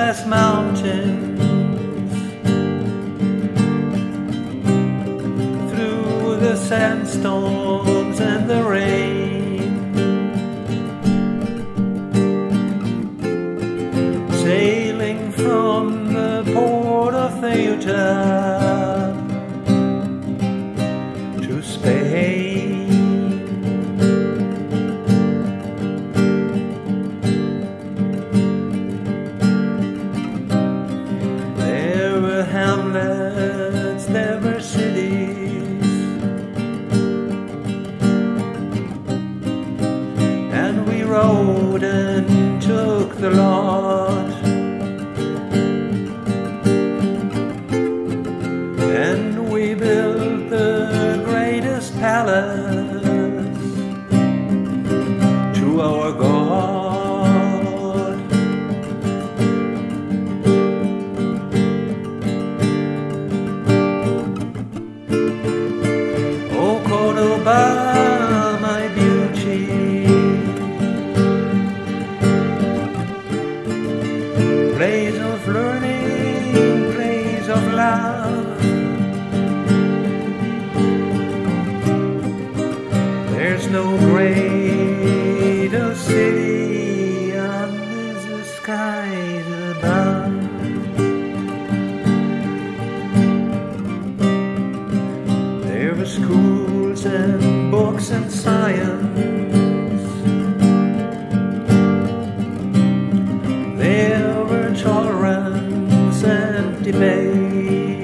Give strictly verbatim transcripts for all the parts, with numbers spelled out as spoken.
glass mountains, through the sandstorms and the rain, sailing from the port of Ceuta to Spain. There were hamlets, there were cities, and we rode and took the lot, and we built the greatest palace to our God. Oh, Cordoba, my beauty, place of learning, place of love. There's no greater city under the skies above. There were schools and books and science. There were tolerance and debate,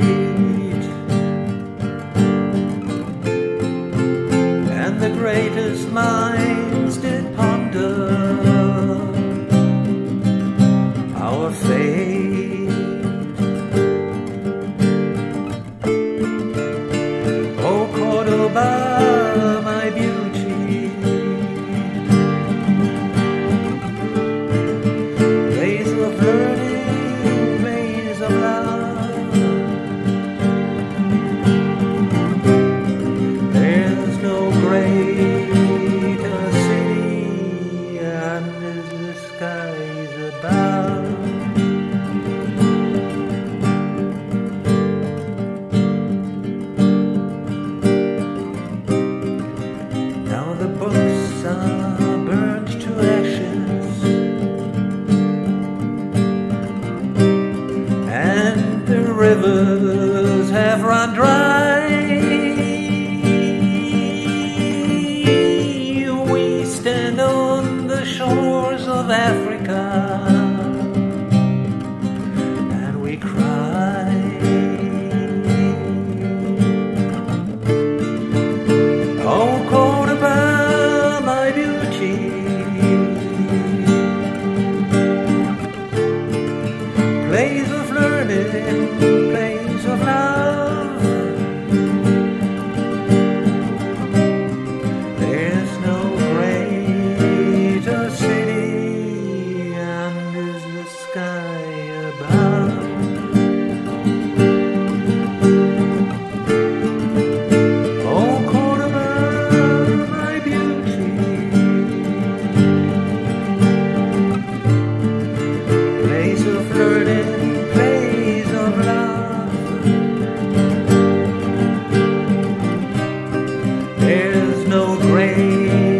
and the greatest minds did ponder our fate. Oh, Cordoba, my beauty, place of learning, place of love. There's no greater city under the skies above. Now the books are burnt to ashes, and the rivers have run dry. We stand on the shores of Africa, and we cry. Oh, Cordoba, my beauty, place of learning, place of love. There's no greater city under the sky above. Oh, Cordoba, my beauty, place of learning, place of love. There's no great